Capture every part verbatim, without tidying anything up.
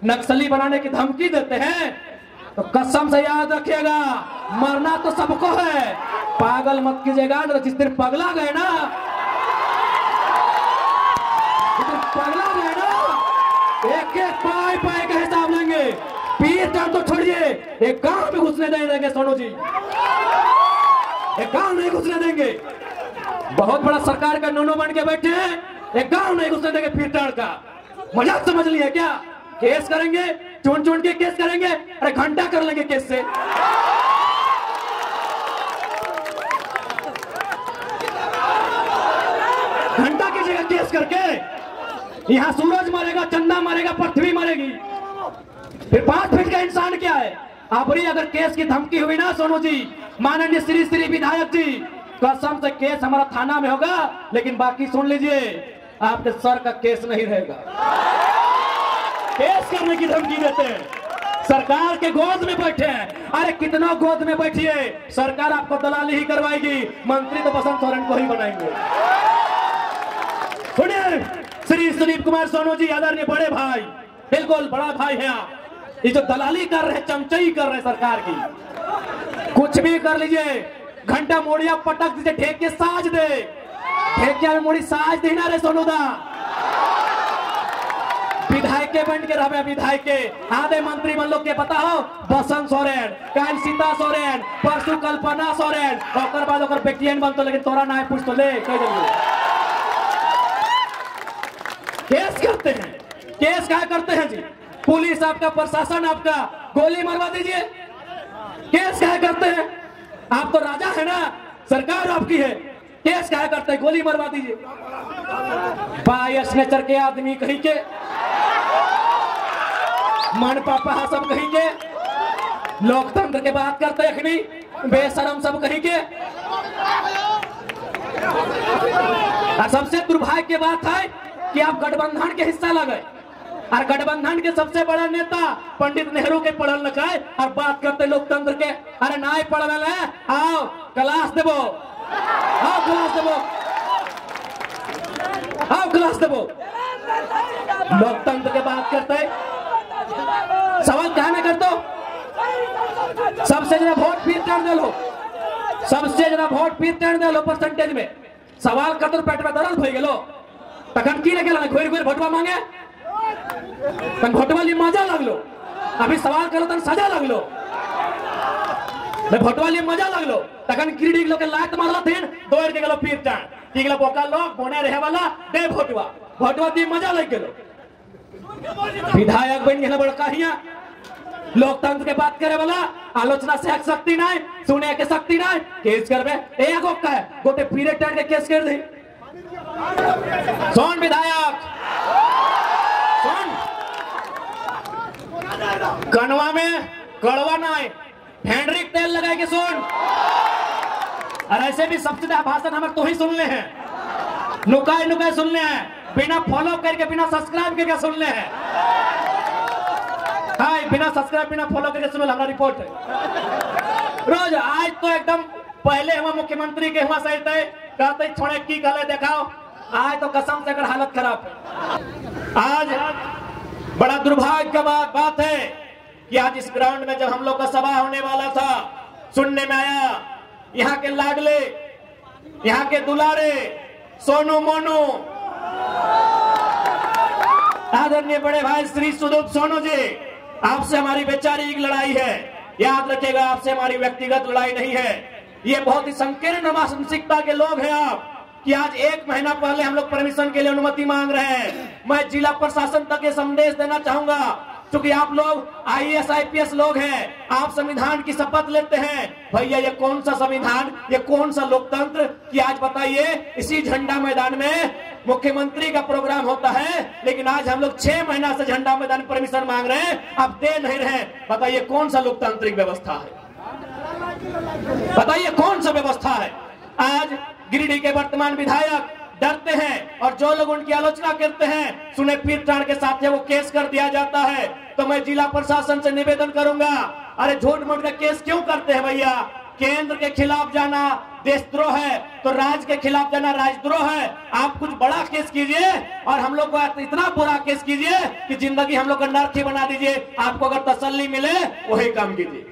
नक्सली बनाने की धमकी देते हैं तो कसम से याद रखिएगा, मरना तो सबको है, पागल मत कीजिएगा। जिस दिन पगला गए ना, जिस दिन पगला गए ना, एक एक पाई पाई का हिसाब लेंगे। पीर टाइम तो छोड़िए, एक गांव में घुसने नहीं देंगे सोनू जी, एक गांव नहीं घुसने देंगे। बहुत बड़ा सरकार का नोनो बन के बैठे हैं, एक गांव नहीं घुसने देंगे। पीर टाइम का मजाक समझ लिया क्या? केस करेंगे, चुन चुन के केस करेंगे, अरे घंटा कर लेंगे केस से। घंटा कीजिएगा केस करके। यहाँ सूरज मरेगा, चंदा मरेगा, पृथ्वी मरेगी, फिर पांच फीट का इंसान क्या है? आपरी अगर केस की धमकी हुई ना सोनू जी, माननीय श्री श्री विधायक जी, कसम से केस हमारा थाना में होगा, लेकिन बाकी सुन लीजिए, आपके सर का केस नहीं रहेगा। केस करने की धमकी देते हैं, सरकार के गोद में बैठे हैं। अरे कितना गोद में बैठिए, सरकार आपको दलाली ही करवाएगी, मंत्री तो बसंत सोरेन को ही बनाएंगे। सुनिए, श्री सुनील कुमार सोनू जी, आदरणीय बड़े भाई, बिल्कुल बड़ा भाई है आप। ये जो दलाली कर रहे हैं, चमचाई कर रहे हैं सरकार की, कुछ भी कर लीजिए, घंटा मोड़िया पटक दीजिए, ठेके साज दे, ठेकिया में मोड़ी साज देना रे सोनू दा। विधायक के बन के रहे, विधायक के आधे मंत्री बन लोग के पता हो, बसंत सोरेन, कल सीता सोरेन, परसों कल्पना सोरेन, और बाद ओकर बेटियन बनतो, लेकिन तोरा ना पूछ तो ले कह देंगे। केस करते हैं, केस क्या करते हैं जी? पुलिस आपका, प्रशासन आपका, गोली मरवा दीजिए। केस क्या करते हैं? आप तो राजा है ना, सरकार आपकी है, केस क्या करते हैं? गोली मरवा दीजिए। बायस नेचर के आदमी कहीं के, मन पापा सब कहीं के, लोकतंत्र के बात करते हैं, बेशरम सब कहीं के। और सबसे दुर्भाग्य की बात है कि आप गठबंधन के हिस्सा लगे, और गठबंधन के सबसे बड़ा नेता पंडित नेहरू के पढ़ल लिखाए, और बात करते लोकतंत्र के। अरे ना पढ़ रहे, आओ क्लास देवो, आओ क्लास देवो, आओ क्लास देवो। लोकतंत्र के बात करते, सवाल क्या ना कर दो, सबसे ज्यादा वोट फिर कर दे लो, सबसे ज्यादा वोट फिर कर दे लो परसेंटेज में। सवाल कर दो, पेट में दर्द हो गेलो, तखन की लगे घोर घोर भोटवा मांगे, तन भोटवा लिए मजा लगलो। अभी सवाल करो तन सजा लगलो, भोटवा लिए मजा लगलो, तखन गिरडी लोग के लात मारला थिन, दौड़ के गेलो पीर टाण, की गेलो बोका लोग बोने रहे वाला दे भोटवा, भोटवा दी मजा लग गेलो। विधायक बन गेला बड़का हिया, लोकतंत्र के बात करे वाला, आलोचना से शक्ति नहीं, सुने के शक्ति नहीं, केस करबे एगो का है, गोटे पीरे टाण के केस कर दे। सोन विधायक, सोन कनवा में कड़वा नहीं, फेंड्रिक तेल लगाए के सुन। और ऐसे भी सबसे ज्यादा भाषण हमारे तो ही सुनने हैं, नुकाए नुकाए सुनने हैं, बिना फॉलो करके, बिना सब्सक्राइब करके सुनने हैं। हाँ, बिना सब्सक्राइब बिना फॉलो करके सुनो, हमारा रिपोर्ट है रोज। आज तो एकदम पहले हम मुख्यमंत्री के हुआ सही थे, कहते छोड़े की गले दिखाओ, आज तो कसम से अगर हालत खराब है। आज बड़ा दुर्भाग्य का बात, बात है कि आज इस ग्राउंड में जब हम लोग का सभा होने वाला था, सुनने में आया यहाँ के लाडले, यहाँ के दुलारे सोनू मोनू, आदरणीय बड़े भाई श्री सुदीप सोनू जी, आपसे हमारी वैचारिक लड़ाई है। याद रखिएगा, आपसे हमारी व्यक्तिगत लड़ाई नहीं है। ये बहुत ही संकीर्ण मानसिकता के लोग हैं आप, कि आज एक महीना पहले हम लोग परमिशन के लिए अनुमति मांग रहे हैं। मैं जिला प्रशासन तक ये संदेश देना चाहूंगा, क्योंकि आप लोग I A S I P S लोग हैं, आप संविधान की शपथ लेते हैं। भैया ये कौन सा संविधान, ये कौन सा लोकतंत्र कि आज बताइए इसी झंडा मैदान में मुख्यमंत्री का प्रोग्राम होता है, लेकिन आज हम लोग छह महीना से झंडा मैदान परमिशन मांग रहे हैं, अब दे नहीं रहे। बताइए कौन सा लोकतांत्रिक व्यवस्था है, बताइए कौन सा व्यवस्था है। आज गिरिडीह के वर्तमान विधायक डरते हैं, और जो लोग उनकी आलोचना करते हैं, सुने पीर टाण के साथ वो केस कर दिया जाता है। तो मैं जिला प्रशासन से निवेदन करूंगा, अरे झूठ मूठ का केस क्यों करते हैं भैया? केंद्र के खिलाफ जाना, देशद्रोह है, तो राज के खिलाफ जाना राजद्रोह है। आप कुछ बड़ा केस कीजिए और हम लोग को इतना बुरा केस कीजिए कि जिंदगी हम लोग का नर्क ही बना दीजिए। आपको अगर तसल्ली मिले वही काम कीजिए।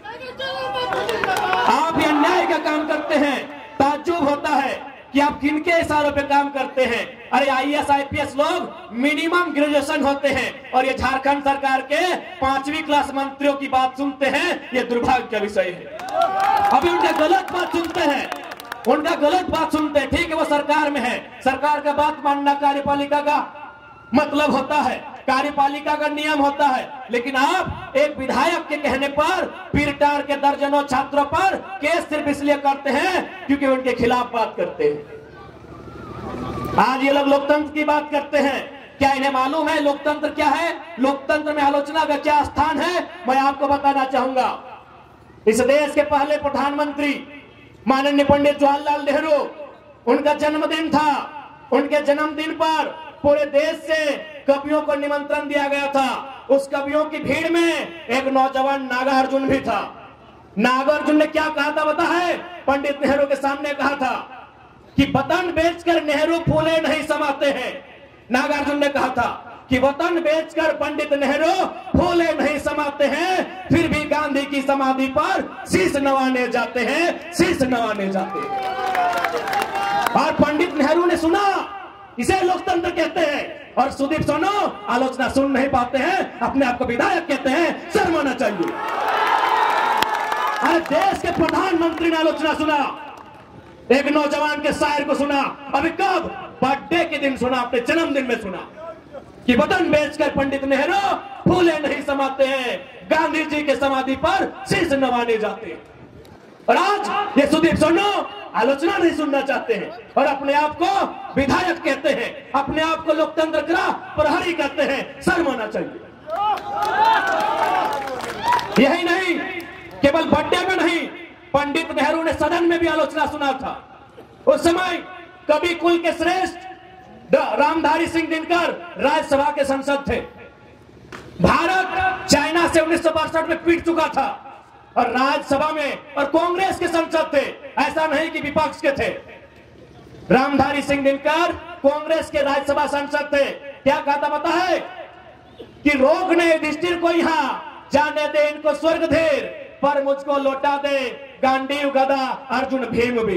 आप ये अन्याय का काम करते हैं। ताज्जुब होता है कि आप किनके इशारों पे काम करते हैं। अरे I A S I P S लोग मिनिमम ग्रेजुएशन होते हैं और ये झारखंड सरकार के पांचवी क्लास मंत्रियों की बात सुनते हैं। ये दुर्भाग्य का विषय है। अभी उनके गलत बात सुनते हैं, उनका गलत बात सुनते हैं। ठीक है, वो सरकार में है, सरकार का बात मानना कार्यपालिका का मतलब होता है, कार्यपालिका का नियम होता है। लेकिन आप एक विधायक के कहने पर पीरटार के दर्जनों छात्रों पर केस सिर्फ इसलिए करते हैं क्योंकि उनके खिलाफ बात करते हैं। आज ये लोग लोकतंत्र की बात करते हैं। क्या इन्हें मालूम है लोकतंत्र क्या है? लोकतंत्र में आलोचना का क्या स्थान है? मैं आपको बताना चाहूंगा। इस देश के पहले प्रधानमंत्री माननीय पंडित जवाहरलाल नेहरू, उनका जन्मदिन था। उनके जन्मदिन पर पूरे देश से कवियों को निमंत्रण दिया गया था। उस कवियों की भीड़ में एक नौजवान नागार्जुन भी था। नागार्जुन ने क्या कहा था पता है? पंडित नेहरू के सामने कहा था कि वतन बेचकर नेहरू फूले नहीं समाते हैं। नागार्जुन ने कहा था कि वतन बेचकर पंडित नेहरू फूले नहीं समाते हैं, फिर भी गांधी की समाधि पर शीश नवाने जाते हैं, शीश नवाने जाते हैं। और पंडित नेहरू ने सुना, इसे लोकतंत्र कहते हैं। और सुदीप सोनो आलोचना सुन नहीं पाते हैं, अपने आप को विधायक कहते हैं। शर्म आना चाहिए। अरे देश के प्रधानमंत्री ने आलोचना सुना, एक नौजवान के शायर को सुना। अभी कब? बर्थडे के दिन सुना, अपने जन्मदिन में सुना कि वतन बेचकर पंडित नेहरू फूले नहीं समाते हैं, गांधी जी के समाधि पर शीश नवाने जाते हैं। और आज ये सुदीप सोनो आलोचना नहीं सुनना चाहते हैं और अपने आप को विधायक कहते हैं, अपने आप को लोकतंत्र का प्रहरी कहते हैं। शर्म आना चाहिए। यही नहीं, केवल बर्थडे में नहीं, पंडित नेहरू ने सदन में भी आलोचना सुना था। उस समय कवि कुल के श्रेष्ठ रामधारी सिंह दिनकर राज्यसभा के सांसद थे। भारत चाइना से उन्नीस सौ बासठ में पीट चुका था और राज्यसभा में और कांग्रेस के सांसद थे, ऐसा नहीं कि विपक्ष के थे। रामधारी सिंह दिनकर कांग्रेस के राज्यसभा सांसद थे। क्या कहा था पता है? कि रोकने युधिष्ठिर को यहाँ, जाने दे इनको स्वर्ग धेर, पर मुझको लौटा दे गांडीव गदा अर्जुन भीम भी।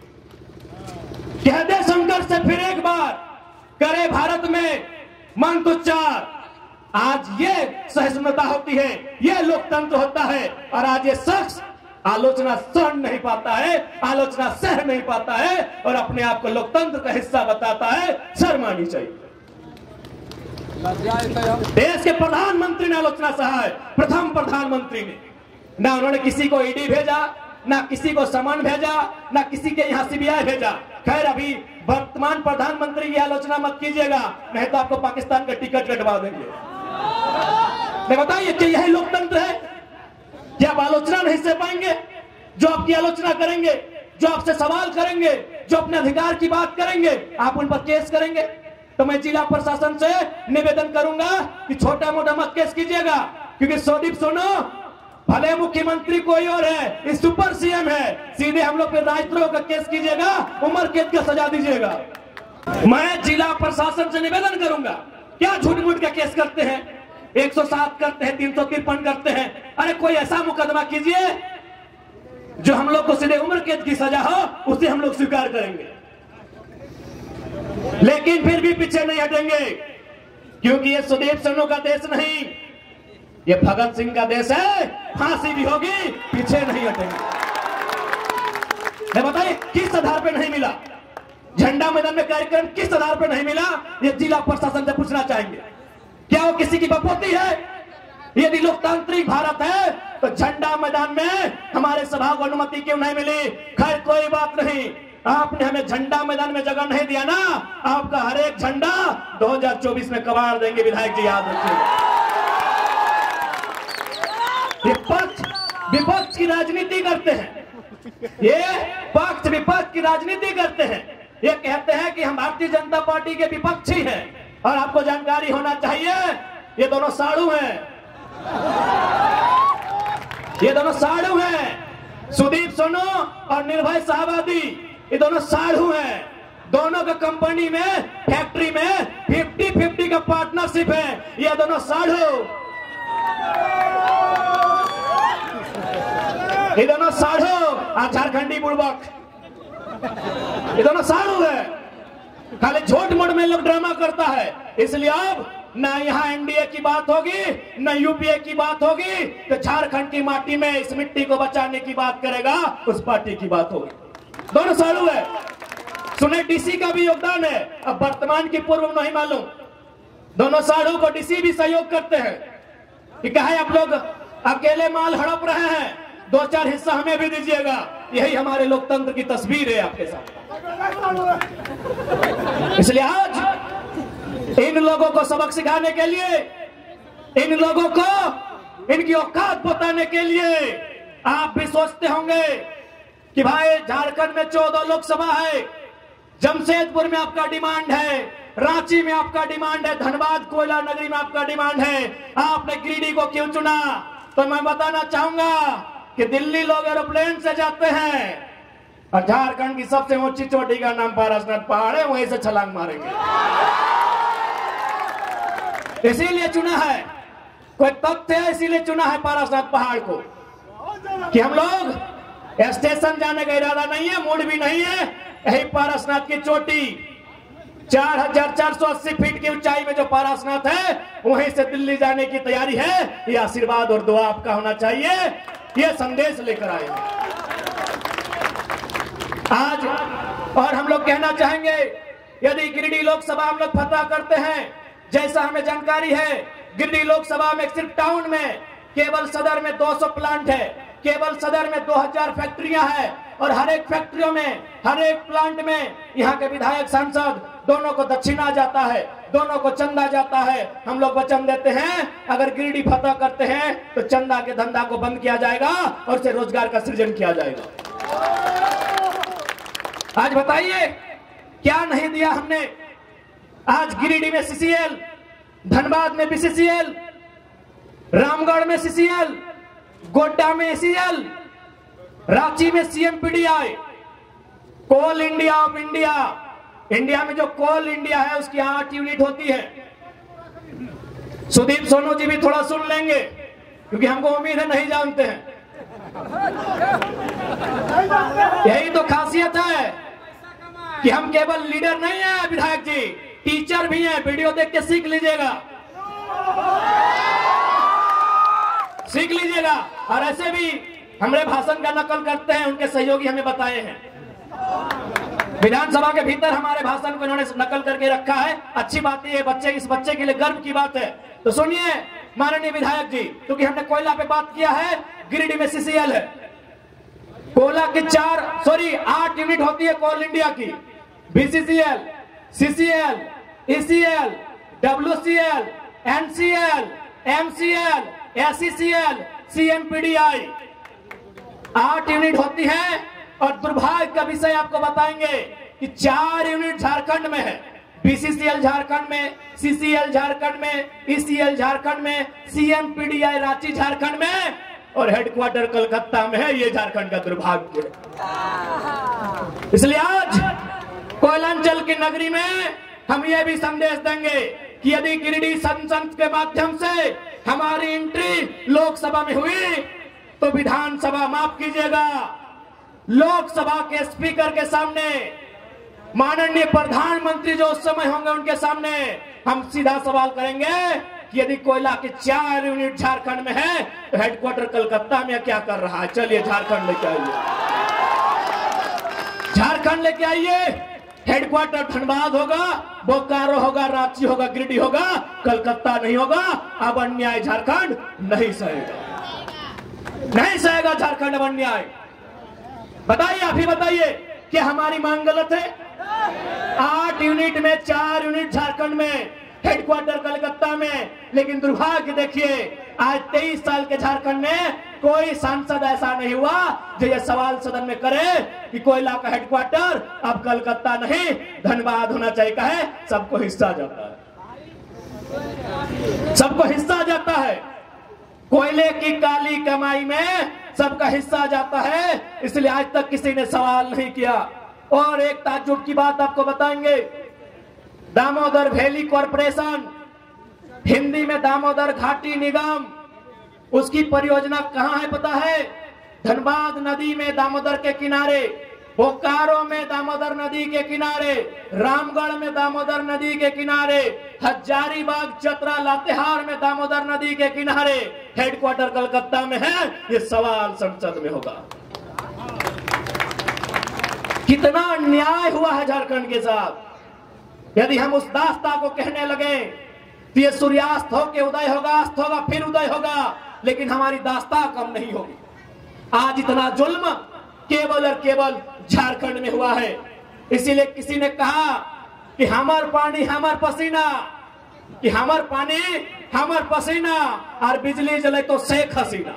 कह दे शंकर से फिर एक बार, करे भारत में मंत्रोच्चार। आज ये सहिष्णुता होती है, ये लोकतंत्र होता है। और आज ये शख्स आलोचना सहन नहीं पाता है, आलोचना सह नहीं पाता है और अपने आप को लोकतंत्र का हिस्सा बताता है। शर्म आनी चाहिए। देश के प्रधानमंत्री ने आलोचना सहा है, प्रथम प्रधानमंत्री ने। ना उन्होंने किसी को ईडी भेजा, ना किसी को समन भेजा, ना किसी के यहाँ सी बी आई भेजा। खैर, अभी वर्तमान प्रधानमंत्री की आलोचना मत कीजिएगा, नहीं तो आपको पाकिस्तान का टिकट कटवा देंगे। नहीं, बताइए कि यही लोकतंत्र है? क्या आप आलोचना नहीं सह पाएंगे? जो आपकी आलोचना करेंगे, जो आपसे सवाल करेंगे, जो अपने अधिकार की बात करेंगे, आप उन पर केस करेंगे। तो मैं जिला प्रशासन से निवेदन करूंगा कि छोटा मोटा मत केस कीजिएगा, क्योंकि सुदीप सोनो भले मुख्यमंत्री कोई और है, इस सुपर सी एम है, सीधे हम लोग पे राजद्रोह का केस कीजिएगा, उम्र कैद का सजा दीजिएगा। मैं जिला प्रशासन से निवेदन करूंगा, क्या झूठ मूठ का केस करते हैं, एक सौ सात करते हैं, तीन सौ तिरपन करते हैं। अरे कोई ऐसा मुकदमा कीजिए जो हम लोग को सीधे उम्र कैद की सजा हो, उसे हम लोग स्वीकार करेंगे। लेकिन फिर भी पीछे नहीं हटेंगे, क्योंकि ये सुदीप सोनो का देश नहीं, ये भगत सिंह का देश है। फांसी भी होगी, पीछे नहीं हटेंगे। बताइए किस आधार पे नहीं मिला? झंडा मैदान में कार्यक्रम किस आधार पे नहीं मिला? ये जिला प्रशासन से पूछना चाहेंगे। क्या वो किसी की बपोती है? यदि लोकतांत्रिक भारत है तो झंडा मैदान में हमारे सभा को अनुमति क्यों नहीं मिली? खैर कोई बात नहीं, आपने हमें झंडा मैदान में जगह नहीं दिया ना, आपका हर एक झंडा दो हज़ार चौबीस में कबाड़ देंगे। विधायक जी याद रखिएगा। विपक्ष विपक्ष की राजनीति करते हैं, ये पक्ष विपक्ष की राजनीति करते हैं। ये कहते हैं कि हम भारतीय जनता पार्टी के विपक्षी हैं, और आपको जानकारी होना चाहिए ये दोनों साड़ू हैं, ये दोनों साड़ू हैं। सुदीप सोनो और निर्भय शाहबादी ये दोनों साढ़ू हैं। दोनों का कंपनी में फैक्ट्री में फिफ्टी फिफ्टी का पार्टनरशिप है। ये दोनों साढ़ू ये दोनों साढ़ू और झारखंडी बुड़बक ये दोनों साढ़ू है। खाली झूठ मूठ में लोग ड्रामा करता है। इसलिए अब ना यहाँ एनडीए की बात होगी ना यूपीए की बात होगी, तो झारखंड की माटी में इस मिट्टी को बचाने की बात करेगा उस पार्टी की बात होगी। दोनों साढ़ू है। सुने डीसी का भी योगदान है, अब वर्तमान की पूर्व नहीं मालूम। दोनों साढ़ू को डीसी भी सहयोग करते हैं कि कहे आप लोग अकेले माल हड़प रहे हैं, दो चार हिस्सा हमें भी दीजिएगा। यही हमारे लोकतंत्र की तस्वीर है आपके साथ। इसलिए आज इन लोगों को सबक सिखाने के लिए, इन लोगों को इनकी औकात बताने के लिए आप भी सोचते होंगे कि भाई झारखंड में चौदह लोकसभा है, जमशेदपुर में आपका डिमांड है, रांची में आपका डिमांड है, धनबाद कोयला नगरी में आपका डिमांड है, आपने गिरिडीह को क्यों चुना? तो मैं बताना चाहूंगा कि दिल्ली लोग एरोप्लेन से जाते हैं और झारखंड की सबसे ऊंची चोटी का नाम पारसनाथ पहाड़ है, वहीं से छलांग मारेंगे। इसीलिए चुना है, कोई तथ्य है इसीलिए चुना है पारसनाथ पहाड़ को कि हम लोग स्टेशन जाने का इरादा नहीं है, मूड भी नहीं है। यही पारसनाथ की चोटी चार हजार चार सौ अस्सी फीट की ऊंचाई में जो पारसनाथ है, वहीं से दिल्ली जाने की तैयारी है। ये आशीर्वाद और दुआ आपका होना चाहिए। ये संदेश लेकर आए आज। और हम लोग कहना चाहेंगे, यदि गिरिडीह लोकसभा हम लोग फतह करते हैं, जैसा हमें जानकारी है, गिरिडीह लोकसभा में सिर्फ टाउन में केवल सदर में दो सौ प्लांट है, केवल सदर में दो हजार फैक्ट्रियां हैं और हर एक फैक्ट्रियों में, हर एक प्लांट में यहाँ के विधायक सांसद दोनों को दक्षिणा जाता है, दोनों को चंदा जाता है। हम लोग वचन देते हैं अगर गिरिडीह फतह करते हैं तो चंदा के धंधा को बंद किया जाएगा और से रोजगार का सृजन किया जाएगा। आज बताइए क्या नहीं दिया हमने? आज गिरिडीह में सीसीएल, धनबाद में बीसीसीएल, रामगढ़ में सीसीएल, गोड्डा में एसीएल, रांची में CMPDI, coal India of India. India में जो कोल इंडिया है उसकी आठ यूनिट होती है। सुदीप सोनू जी भी थोड़ा सुन लेंगे क्योंकि हमको उम्मीद है नहीं जानते हैं। यही तो खासियत है कि हम केवल लीडर नहीं है विधायक जी, टीचर भी हैं। वीडियो देख के सीख लीजिएगा, सीख लीजिएगा। और ऐसे भी हमारे भाषण का नकल करते हैं, उनके सहयोगी हमें बताए हैं। विधानसभा के भीतर हमारे भाषण को इन्होंने नकल करके रखा है। अच्छी बात है, बच्चे इस बच्चे के लिए गर्व की बात है। तो सुनिए माननीय विधायक जी, क्योंकि हमने कोयला पे बात किया है, गिरिडीह में सीसीएल है। कोयला की चार सॉरी आठ यूनिट होती है कोल इंडिया की, BCCL, CCL, ECL, WCL, NCL, MCL, SECL, CMPDI. आठ यूनिट होती है। और दुर्भाग्य का विषय आपको बताएंगे कि चार यूनिट झारखंड में है। बीसीसीएल झारखंड में, सीसीएल झारखंड में, ईसीएल झारखंड में, सीएमपीडीआई रांची झारखंड में और हेडक्वार्टर कलकत्ता में है। ये झारखंड का दुर्भाग्य है। इसलिए आज कोयलांचल की नगरी में हम ये भी संदेश देंगे कि यदि गिरिडीह संसद के माध्यम से हमारी एंट्री लोकसभा में हुई तो विधानसभा, माफ कीजिएगा, लोकसभा के स्पीकर के सामने, माननीय प्रधानमंत्री जो उस समय होंगे उनके सामने हम सीधा सवाल करेंगे कि यदि कोयला के चार यूनिट झारखंड में है तो हेडक्वार्टर कलकत्ता में क्या कर रहा है? चलिए झारखंड लेके आइए, झारखंड लेके आइए। हेडक्वार्टर धनबाद होगा, बोकारो होगा, रांची होगा, गिरिडीह होगा, कलकत्ता नहीं होगा। अब अन्याय झारखंड नहीं सहेगा, नहीं सहेगा झारखंड अब अन्याय। बताइए, आप ही बताइए, क्या हमारी मांग गलत है? आठ यूनिट में चार यूनिट झारखंड में, हेडक्वार्टर कलकत्ता में। लेकिन दुर्भाग्य देखिए, आज तेईस साल के झारखंड में कोई सांसद ऐसा नहीं हुआ जो ये सवाल सदन में करे कि कोयला का हेडक्वार्टर अब कलकत्ता नहीं धनबाद होना चाहिए। कहे सबको हिस्सा जाता है, सबको हिस्सा जाता है। कोयले की काली कमाई में सबका हिस्सा जाता है, इसलिए आज तक किसी ने सवाल नहीं किया। और एक ताज्जुब की बात आपको बताएंगे, दामोदर वैली कॉरपोरेशन, हिंदी में दामोदर घाटी निगम, उसकी परियोजना कहां है पता है? धनबाद नदी में दामोदर के किनारे, बोकारो में दामोदर नदी के किनारे, रामगढ़ में दामोदर नदी के किनारे, हजारीबाग, चतरा, लातेहार में दामोदर नदी के किनारे, हेडक्वार्टर कलकत्ता में है। ये सवाल संसद में होगा। कितना अन्याय हुआ है झारखंड के साथ। यदि हम उस दास्ता को कहने लगे तो ये सूर्यास्त होके उदय होगा, अस्त होगा, फिर उदय होगा, लेकिन हमारी दास्ता कम नहीं होगी। आज इतना जुल्म केवल और केवल झारखंड में हुआ है। इसीलिए किसी ने कहा कि हमार पानी हमार पसीना, कि हमार पानी हमार पसीना, और बिजली जले तो शेख हसीना।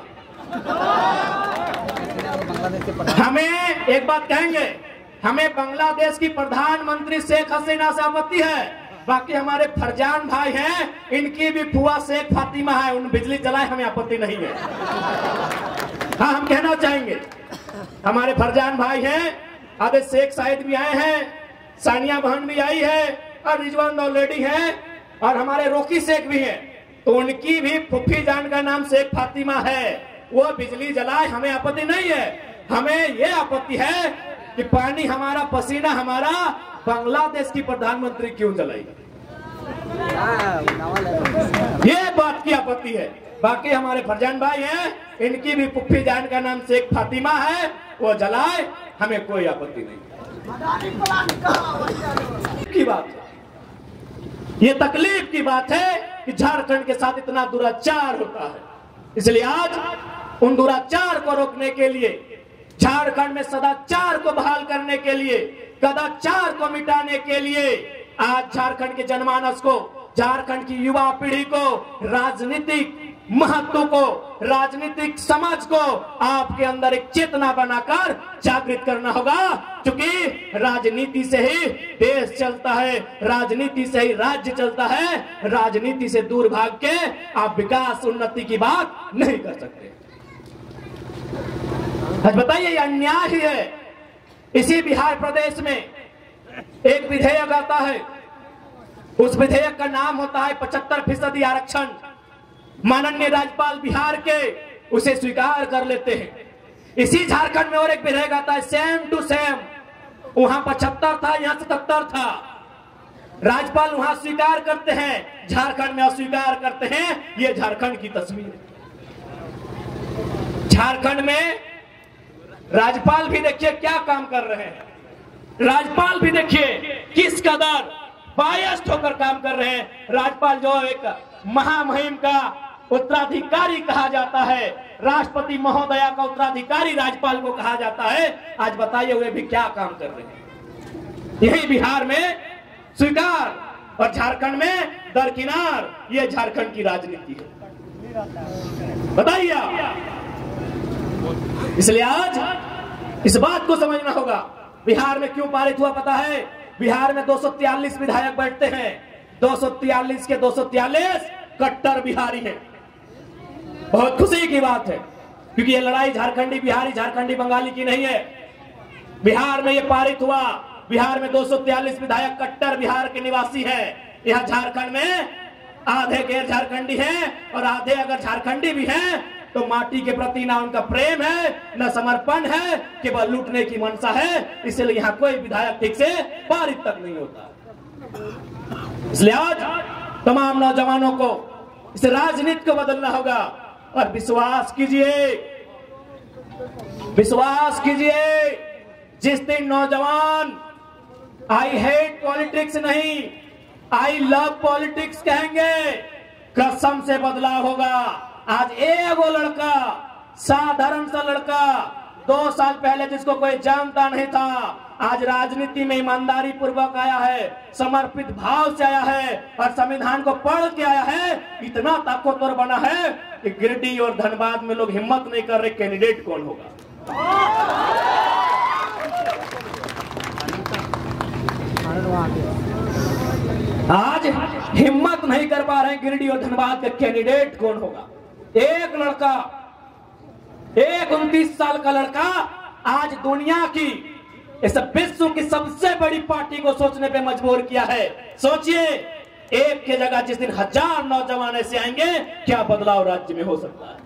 हमें एक बात कहेंगे, हमें बांग्लादेश की प्रधानमंत्री शेख हसीना से आपत्ति है, बाकी हमारे फरजान भाई हैं, इनकी भी फुआ शेख फातिमा है, उन बिजली जलाए हमें आपत्ति नहीं है। हाँ, हम कहना चाहेंगे हमारे फरजान भाई हैं, आधे शेख साहिद भी आए हैं, सानिया बहन भी आई है, और रिजवान नौलेडी है, और हमारे रोकी शेख भी हैं, तो उनकी भी फुफी जान का नाम शेख फातिमा है। वो बिजली जलाए हमें आपत्ति नहीं है। हमें ये आपत्ति है कि पानी हमारा, पसीना हमारा, बांग्लादेश की प्रधानमंत्री क्यों जलाएगी, ये बात की आपत्ति है। बाकी हमारे फरजान भाई हैं, इनकी भी पुप्पी जान का नाम शेख फातिमा है, वो जलाए हमें कोई आपत्ति नहीं। की बात है, ये तकलीफ की बात है कि झारखंड के साथ इतना दुराचार होता है। इसलिए आज उन दुराचार को रोकने के लिए, झारखंड में सदाचार को बहाल करने के लिए, कदाचार को मिटाने के लिए आज झारखंड के जनमानस को, झारखंड की युवा पीढ़ी को, राजनीतिक महत्व को, राजनीतिक समझ को आपके अंदर एक चेतना बनाकर जागृत करना होगा। क्योंकि राजनीति से ही देश चलता है, राजनीति से ही राज्य चलता है। राजनीति से दूर भाग के आप विकास उन्नति की बात नहीं कर सकते। आज बताइए, ये अन्याय ही है। इसी बिहार प्रदेश में एक विधेयक आता है, उस विधेयक का नाम होता है पचहत्तर फीसदी आरक्षण। माननीय राज्यपाल बिहार के उसे स्वीकार कर लेते हैं। इसी झारखंड में और एक विधेयक आता है, सेम टू सेम, वहां पचहत्तर था, यहां सतहत्तर था। राज्यपाल वहां स्वीकार करते हैं, झारखंड में अस्वीकार करते हैं। ये झारखंड की तस्वीर है। झारखंड में राज्यपाल भी देखिए क्या काम कर रहे हैं। राज्यपाल भी देखिए किस कदर बायस्ड होकर काम कर रहे हैं। राज्यपाल जो एक महामहिम का उत्तराधिकारी कहा जाता है, राष्ट्रपति महोदया का उत्तराधिकारी राज्यपाल को कहा जाता है। आज बताइए वे भी क्या काम कर रहे हैं। यही बिहार में स्वीकार और झारखंड में दरकिनार। ये झारखंड की राजनीति है, बताइए। इसलिए आज इस बात को समझना होगा, बिहार में क्यों पारित हुआ पता है? बिहार में दो सौ तियालीस विधायक बैठते हैं, दो सौ तियालीस के दो सौ तियालीस कट्टर बिहारी हैं। बहुत खुशी की बात है, क्योंकि ये लड़ाई झारखंडी बिहारी, झारखंडी बंगाली की नहीं है। बिहार में ये पारित हुआ। बिहार में दो सौ तियालीस विधायक कट्टर बिहार के निवासी हैं। यहाँ झारखंड में आधे गैर झारखंडी हैं और आधे अगर झारखंडी भी हैं तो माटी के प्रति ना उनका प्रेम है, न समर्पण है, केवल लूटने की मंशा है। इसलिए यहाँ कोई विधायक ठीक से पारित तक नहीं होता। इसलिए आज तमाम नौजवानों को इस राजनीति को बदलना होगा और विश्वास कीजिए, विश्वास कीजिए। जिस दिन नौजवान आई हेट पॉलिटिक्स नहीं, आई लव पॉलिटिक्स कहेंगे, कसम से बदलाव होगा। आज एगो लड़का, साधारण सा लड़का, दो साल पहले जिसको कोई जानता नहीं था, आज राजनीति में ईमानदारी पूर्वक आया है, समर्पित भाव से आया है और संविधान को पढ़ के आया है। इतना ताकतवर बना है कि गिरिडीह और धनबाद में लोग हिम्मत नहीं कर रहे कैंडिडेट कौन होगा। आज हिम्मत नहीं कर पा रहे गिरिडीह और धनबाद का कैंडिडेट कौन होगा। एक लड़का, एक उनतीस साल का लड़का आज दुनिया की, इस विश्व की सबसे बड़ी पार्टी को सोचने पे मजबूर किया है। सोचिए, एक की जगह जिस दिन हजार नौजवान ऐसे आएंगे, क्या बदलाव राज्य में हो सकता है।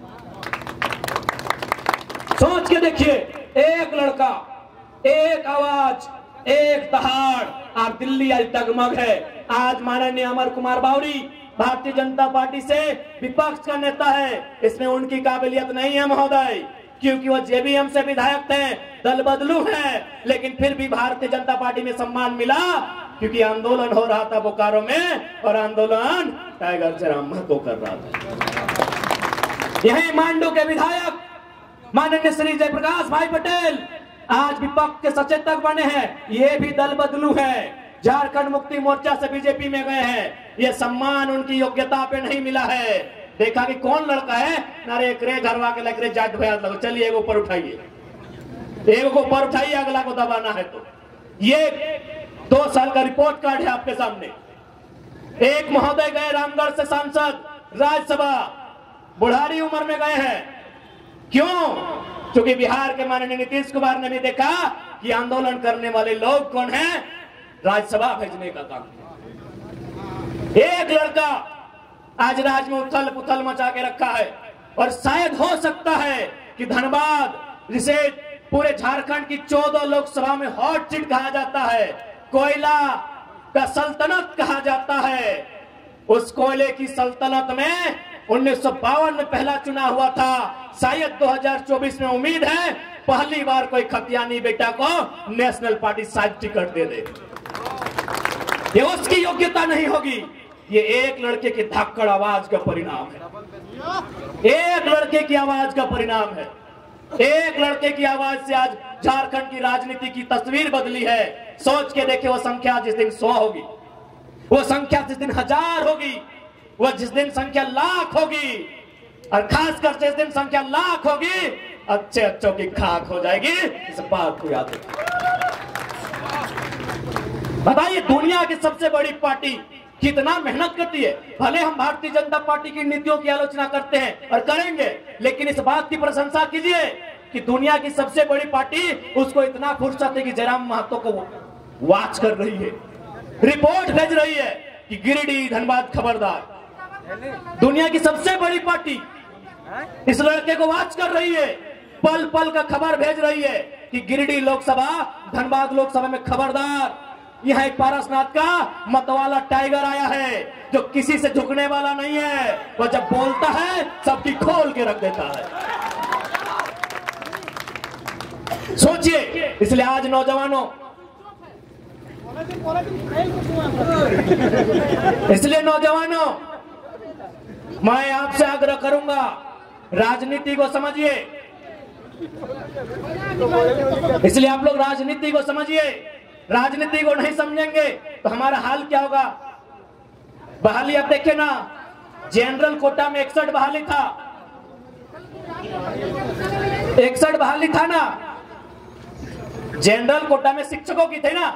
सोच के देखिए, एक लड़का, एक आवाज, एक दहाड़, और दिल्ली आज डगमग है। आज माननीय अमर कुमार बावरी भारतीय जनता पार्टी से विपक्ष का नेता है, इसमें उनकी काबिलियत नहीं है महोदय, क्योंकि वो जेबीएम से विधायक थे, दल बदलू है, लेकिन फिर भी भारतीय जनता पार्टी में सम्मान मिला, क्योंकि आंदोलन हो रहा था बोकारो में, और आंदोलन टाइगर जयराम महतो कर रहा था। यही मांडू के विधायक माननीय श्री जयप्रकाश भाई पटेल आज विपक्ष के सचेतक बने हैं, ये भी दल बदलू है, झारखंड मुक्ति मोर्चा से बीजेपी में गए हैं। ये सम्मान उनकी योग्यता पे नहीं मिला है। देखा कि कौन लड़का है, नारे करे घरवा के लग रहे जाट भैया लगो, चलिए एक ऊपर उठाइए, एक को ऊपर उठाइए, अगला को दबाना है। तो ये दो साल का रिपोर्ट कार्ड है आपके सामने। एक महोदय गए रामगढ़ से सांसद राज्यसभा, बुढ़ारी उम्र में गए हैं। क्यों? क्योंकि बिहार के माननीय नीतीश कुमार ने भी देखा कि आंदोलन करने वाले लोग कौन हैं, राज्यसभा भेजने का काम। एक लड़का आज राज्य में उथल पुथल मचा के रखा है, और शायद हो सकता है कि धनबाद, जिसे पूरे झारखंड की चौदह लोकसभा में हॉट सीट कहा जाता है, कोयला का सल्तनत कहा जाता है, उस कोयले की सल्तनत में उन्नीस सौ बावन में पहला चुनाव हुआ था। शायद दो हज़ार चौबीस में उम्मीद है पहली बार कोई खतियानी बेटा को नेशनल पार्टी शायद टिकट दे दे। ये उसकी योग्यता नहीं होगी, ये एक लड़के की धक्कड़ आवाज का परिणाम है, एक लड़के की आवाज का परिणाम है। एक लड़के की आवाज से आज झारखंड की राजनीति की तस्वीर बदली है। सोच के देखिए, वो संख्या जिस दिन सौ होगी, वो संख्या जिस दिन हजार होगी, वो जिस दिन संख्या लाख होगी, और खासकर जिस दिन संख्या लाख होगी, अच्छे अच्छों की खाक हो जाएगी। इस बात को याद रखिए। बताइए, दुनिया की सबसे बड़ी पार्टी कितना मेहनत करती है। भले हम भारतीय जनता पार्टी की नीतियों की आलोचना करते हैं और करेंगे, लेकिन इस बात की प्रशंसा कीजिए कि दुनिया की सबसे बड़ी पार्टी, उसको इतना फुर्सत है कि जयराम महतो को वॉच कर रही है, रिपोर्ट भेज रही है कि गिरिडीह धनबाद खबरदार। दुनिया की सबसे बड़ी पार्टी इस लड़के को वॉच कर रही है, पल पल का खबर भेज रही है कि गिरिडीह लोकसभा, धनबाद लोकसभा में खबरदार। यह एक पारसनाथ का मतवाला टाइगर आया है, जो किसी से झुकने वाला नहीं है। वो जब बोलता है सबकी खोल के रख देता है। सोचिए, इसलिए आज नौजवानों, इसलिए नौजवानों, मैं आपसे आग्रह करूंगा, राजनीति को समझिए। इसलिए आप लोग राजनीति को समझिए। राजनीति को नहीं समझेंगे तो हमारा हाल क्या होगा। बहाली आप देखे ना, जनरल कोटा में इकसठ बहाली था, इकसठ बहाली था ना, जनरल कोटा में शिक्षकों की थे ना,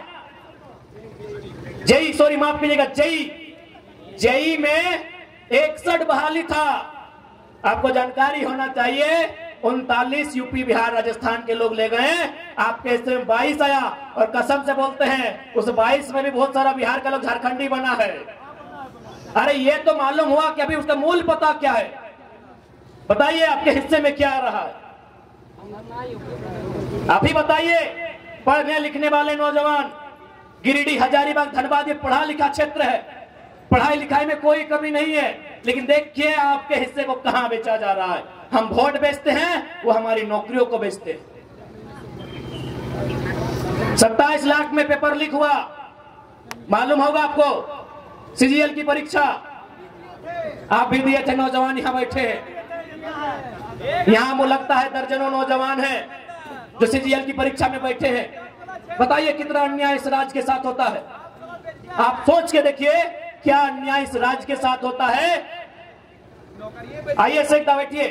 जेई सॉरी माफ कीजिएगा जेई जेई में इकसठ बहाली था। आपको जानकारी होना चाहिए, उनतालीस यूपी बिहार राजस्थान के लोग ले गए, आपके हिस्से में बाईस आया, और कसम से बोलते हैं उस बाईस में भी बहुत सारा बिहार का लोग झारखंडी बना है। अरे ये तो मालूम हुआ कि अभी उसका मूल पता क्या है। बताइए आपके हिस्से में क्या आ रहा है, आप ही बताइए। पढ़ने लिखने वाले नौजवान, गिरिडीह, हजारीबाग, धनबाद, ये पढ़ा लिखा क्षेत्र है, पढ़ाई लिखाई में कोई कमी नहीं है, लेकिन देखिए आपके हिस्से को कहां बेचा जा रहा है। हम वोट बेचते हैं, वो हमारी नौकरियों को बेचते हैं। सत्ताईस लाख में पेपर लीक हुआ, मालूम होगा आपको, सीजीएल की परीक्षा आप भी दिए थे, नौजवान यहां बैठे हैं। यहां वो लगता है दर्जनों नौजवान हैं जो सीजीएल की परीक्षा में बैठे हैं। बताइए कितना अन्याय इस राज्य के साथ होता है। आप सोच के देखिए क्या अन्याय इस राज्य के साथ होता है। आइए सही बैठिए।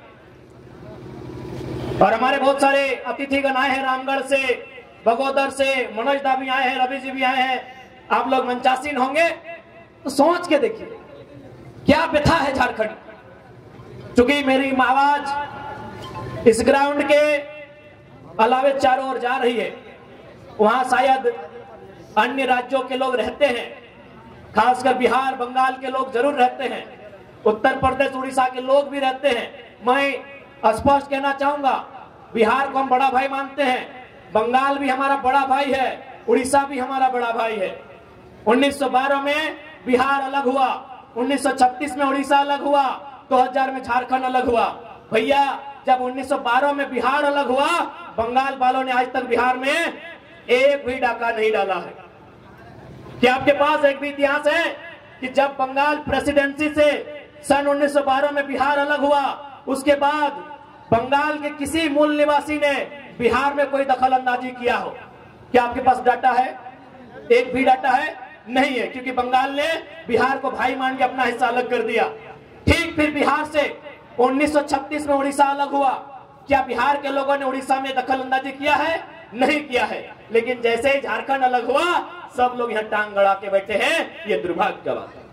और हमारे बहुत सारे अतिथिगण आए हैं रामगढ़ से, बगोदर से, मनोज दा भी आए हैं, रवि जी भी आए हैं। आप लोग मंचासीन होंगे तो सोच के देखिए क्या व्यथा है झारखंड। चूंकि मेरी आवाज इस ग्राउंड के अलावे चारों ओर जा रही है, वहां शायद अन्य राज्यों के लोग रहते हैं, खासकर बिहार बंगाल के लोग जरूर रहते हैं, उत्तर प्रदेश उड़ीसा के लोग भी रहते हैं। मैं स्पष्ट कहना चाहूंगा, बिहार को हम बड़ा भाई मानते हैं, बंगाल भी हमारा बड़ा भाई है, उड़ीसा भी हमारा बड़ा भाई है। उन्नीस सौ बारह में बिहार अलग हुआ, उन्नीस सौ छत्तीस में उड़ीसा अलग हुआ, दो हज़ार में झारखंड अलग हुआ। भैया जब उन्नीस सौ बारह में बिहार अलग हुआ, बंगाल वालों ने आज तक बिहार में एक भी डाका नहीं डाला है। क्या आपके पास एक भी इतिहास है कि जब बंगाल प्रेसिडेंसी से सन उन्नीस सौ बारह में बिहार अलग हुआ, उसके बाद बंगाल के किसी मूल निवासी ने बिहार में कोई दखल अंदाजी किया हो? क्या आपके पास डाटा है? एक भी डाटा है? नहीं है, क्योंकि बंगाल ने बिहार को भाई मान के अपना हिस्सा अलग कर दिया। ठीक फिर बिहार से उन्नीस सौ छत्तीस में उड़ीसा अलग हुआ, क्या बिहार के लोगों ने उड़ीसा में दखल अंदाजी किया है? नहीं किया है। लेकिन जैसे ही झारखंड अलग हुआ, सब लोग यहाँ टांग गड़ा के बैठे हैं। ये दुर्भाग्य का बात है।